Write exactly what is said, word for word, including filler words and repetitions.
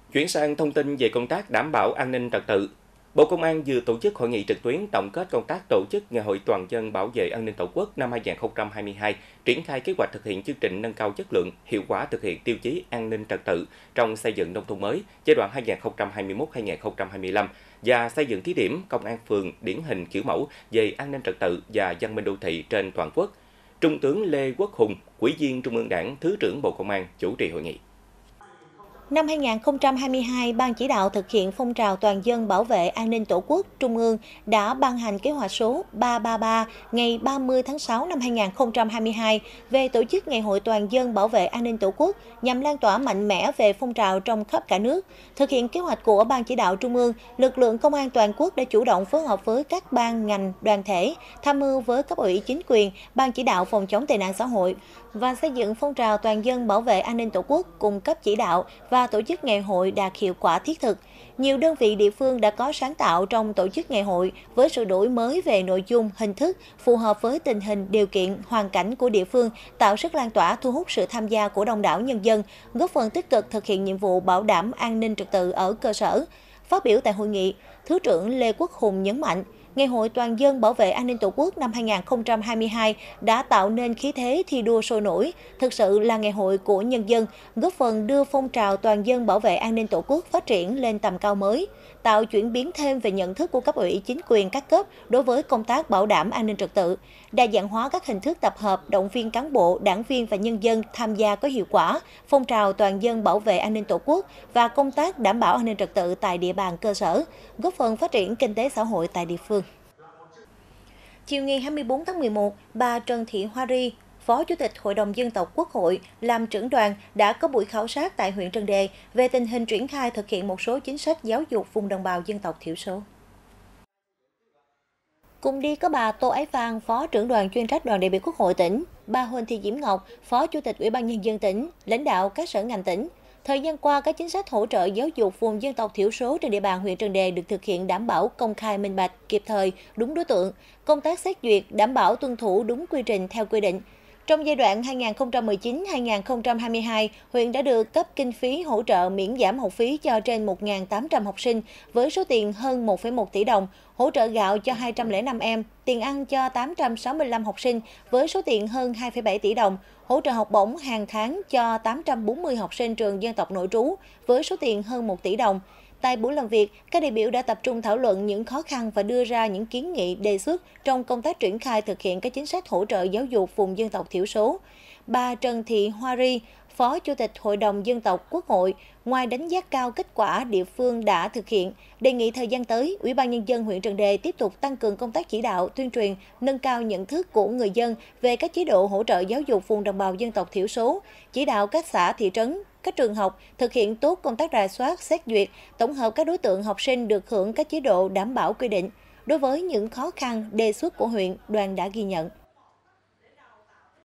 Chuyển sang thông tin về công tác đảm bảo an ninh trật tự. Bộ Công an vừa tổ chức hội nghị trực tuyến tổng kết công tác tổ chức Ngày hội toàn dân bảo vệ an ninh Tổ quốc năm hai nghìn không trăm hai mươi hai, triển khai kế hoạch thực hiện chương trình nâng cao chất lượng, hiệu quả thực hiện tiêu chí an ninh trật tự trong xây dựng nông thôn mới giai đoạn hai nghìn không trăm hai mươi mốt đến hai nghìn không trăm hai mươi lăm và xây dựng thí điểm công an phường điển hình kiểu mẫu về an ninh trật tự và văn minh đô thị trên toàn quốc. Trung tướng Lê Quốc Hùng, Ủy viên Trung ương Đảng, Thứ trưởng Bộ Công an chủ trì hội nghị. Năm hai nghìn không trăm hai mươi hai, Ban chỉ đạo thực hiện phong trào toàn dân bảo vệ an ninh Tổ quốc Trung ương đã ban hành kế hoạch số ba ba ba ngày ba mươi tháng sáu năm hai nghìn không trăm hai mươi hai về tổ chức Ngày hội toàn dân bảo vệ an ninh Tổ quốc nhằm lan tỏa mạnh mẽ về phong trào trong khắp cả nước. Thực hiện kế hoạch của Ban chỉ đạo Trung ương, lực lượng công an toàn quốc đã chủ động phối hợp với các ban ngành, đoàn thể, tham mưu với cấp ủy chính quyền, Ban chỉ đạo phòng chống tệ nạn xã hội và xây dựng phong trào toàn dân bảo vệ an ninh Tổ quốc cùng cấp chỉ đạo và tổ chức ngày hội đạt hiệu quả thiết thực. Nhiều đơn vị địa phương đã có sáng tạo trong tổ chức ngày hội với sự đổi mới về nội dung, hình thức, phù hợp với tình hình, điều kiện, hoàn cảnh của địa phương, tạo sức lan tỏa thu hút sự tham gia của đông đảo nhân dân, góp phần tích cực thực hiện nhiệm vụ bảo đảm an ninh trật tự ở cơ sở. Phát biểu tại hội nghị, Thứ trưởng Lê Quốc Hùng nhấn mạnh, Ngày hội toàn dân bảo vệ an ninh Tổ quốc năm hai nghìn không trăm hai mươi hai đã tạo nên khí thế thi đua sôi nổi, thực sự là ngày hội của nhân dân, góp phần đưa phong trào toàn dân bảo vệ an ninh Tổ quốc phát triển lên tầm cao mới, tạo chuyển biến thêm về nhận thức của cấp ủy chính quyền các cấp đối với công tác bảo đảm an ninh trật tự, đa dạng hóa các hình thức tập hợp, động viên cán bộ, đảng viên và nhân dân tham gia có hiệu quả phong trào toàn dân bảo vệ an ninh Tổ quốc và công tác đảm bảo an ninh trật tự tại địa bàn cơ sở, góp phần phát triển kinh tế xã hội tại địa phương. Chiều ngày hai mươi tư tháng mười một, bà Trần Thị Hoa Ri, Phó Chủ tịch Hội đồng Dân tộc Quốc hội, làm trưởng đoàn đã có buổi khảo sát tại huyện Trần Đề về tình hình triển khai thực hiện một số chính sách giáo dục vùng đồng bào dân tộc thiểu số. Cùng đi có bà Tô Ái Phan, Phó trưởng đoàn chuyên trách đoàn đại biểu Quốc hội tỉnh, bà Huỳnh Thị Diễm Ngọc, Phó Chủ tịch Ủy ban Nhân dân tỉnh, lãnh đạo các sở ngành tỉnh. Thời gian qua, các chính sách hỗ trợ giáo dục vùng dân tộc thiểu số trên địa bàn huyện Trần Đề được thực hiện đảm bảo công khai minh bạch, kịp thời, đúng đối tượng, công tác xét duyệt đảm bảo tuân thủ đúng quy trình theo quy định. Trong giai đoạn hai nghìn không trăm mười chín đến hai nghìn không trăm hai mươi hai, huyện đã được cấp kinh phí hỗ trợ miễn giảm học phí cho trên một nghìn tám trăm học sinh với số tiền hơn một phẩy một tỷ đồng, hỗ trợ gạo cho hai trăm lẻ năm em, tiền ăn cho tám trăm sáu mươi lăm học sinh với số tiền hơn hai phẩy bảy tỷ đồng, hỗ trợ học bổng hàng tháng cho tám trăm bốn mươi học sinh trường dân tộc nội trú với số tiền hơn một tỷ đồng. Tại buổi làm việc, các đại biểu đã tập trung thảo luận những khó khăn và đưa ra những kiến nghị đề xuất trong công tác triển khai thực hiện các chính sách hỗ trợ giáo dục vùng dân tộc thiểu số. Bà Trần Thị Hoa Ri, Phó Chủ tịch Hội đồng Dân tộc Quốc hội, ngoài đánh giá cao kết quả địa phương đã thực hiện, đề nghị thời gian tới, Ủy ban Nhân dân huyện Trần Đề tiếp tục tăng cường công tác chỉ đạo, tuyên truyền, nâng cao nhận thức của người dân về các chế độ hỗ trợ giáo dục vùng đồng bào dân tộc thiểu số, chỉ đạo các xã, thị trấn, các trường học thực hiện tốt công tác rà soát, xét duyệt, tổng hợp các đối tượng học sinh được hưởng các chế độ đảm bảo quy định. Đối với những khó khăn, đề xuất của huyện, đoàn đã ghi nhận.